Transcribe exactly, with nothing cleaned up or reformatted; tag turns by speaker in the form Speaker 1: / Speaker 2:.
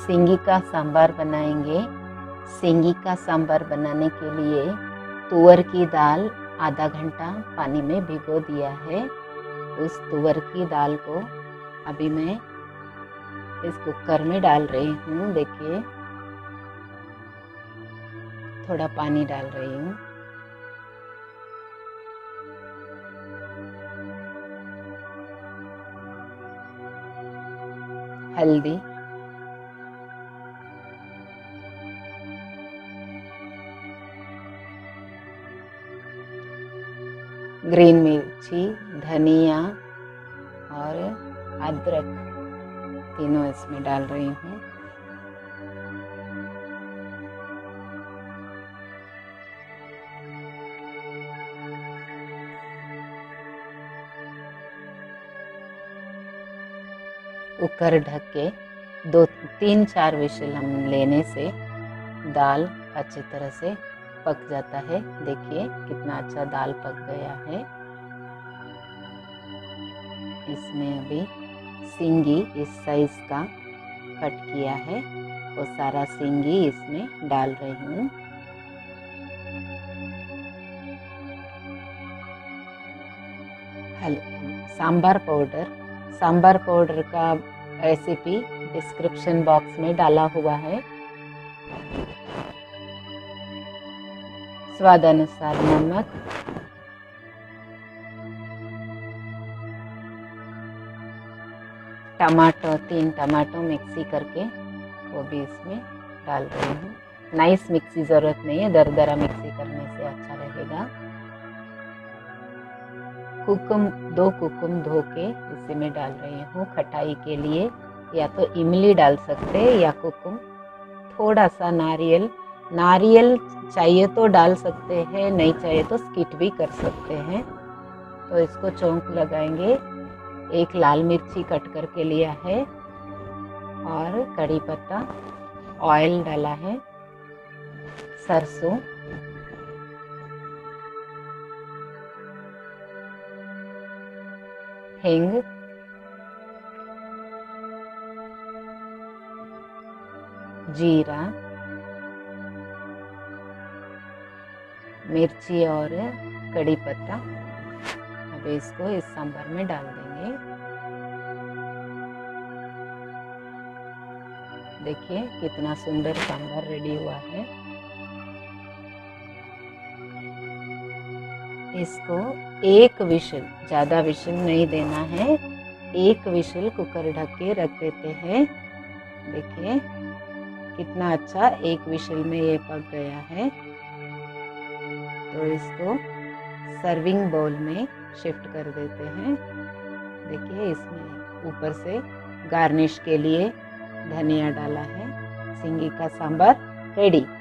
Speaker 1: सिंगी का सांभर बनाएंगे। सिंगी का सांभर बनाने के लिए तुअर की दाल आधा घंटा पानी में भिगो दिया है। उस तुअर की दाल को अभी मैं इस कुकर में डाल रही हूँ। देखिए, थोड़ा पानी डाल रही हूँ। हल्दी, ग्रीन मिर्ची, धनिया और अदरक तीनों इसमें डाल रही हूँ। कुकर ढक के दो तीन चार विशिल हम लेने से दाल अच्छी तरह से पक जाता है। देखिए कितना अच्छा दाल पक गया है। इसमें अभी सिंगी इस साइज का कट किया है, वो सारा सिंगी इसमें डाल रही हूँ। सांभर पाउडर सांभर पाउडर का रेसिपी डिस्क्रिप्शन बॉक्स में डाला हुआ है। स्वाद अनुसार नमक, टमाटो तीन टमाटो मिक्सी करके वो भी इसमें डाल रही हूँ। नाइस मिक्सी ज़रूरत नहीं है, दरदरा मिक्सी करने से अच्छा रहेगा। कुकुम दो कुकुम धो के इसी में डाल रही हूँ खटाई के लिए। या तो इमली डाल सकते हैं या कुकुम। थोड़ा सा नारियल नारियल चाहिए तो डाल सकते हैं, नहीं चाहिए तो स्किप भी कर सकते हैं। तो इसको चौंक लगाएंगे। एक लाल मिर्ची कट करके लिया है और कड़ी पत्ता, ऑयल डाला है, सरसों, हिंग, जीरा, मिर्ची और कड़ी पत्ता। अब इसको इस सांभर में डाल देंगे। देखिए कितना सुंदर सांभर रेडी हुआ है। इसको एक विशिल, ज़्यादा विशिल नहीं देना है, एक विशिल कुकर ढक के रख देते हैं। देखिए कितना अच्छा एक विशिल में ये पक गया है। तो इसको सर्विंग बाउल में शिफ्ट कर देते हैं। देखिए इसमें ऊपर से गार्निश के लिए धनिया डाला है। सिंगी का सांभर रेडी।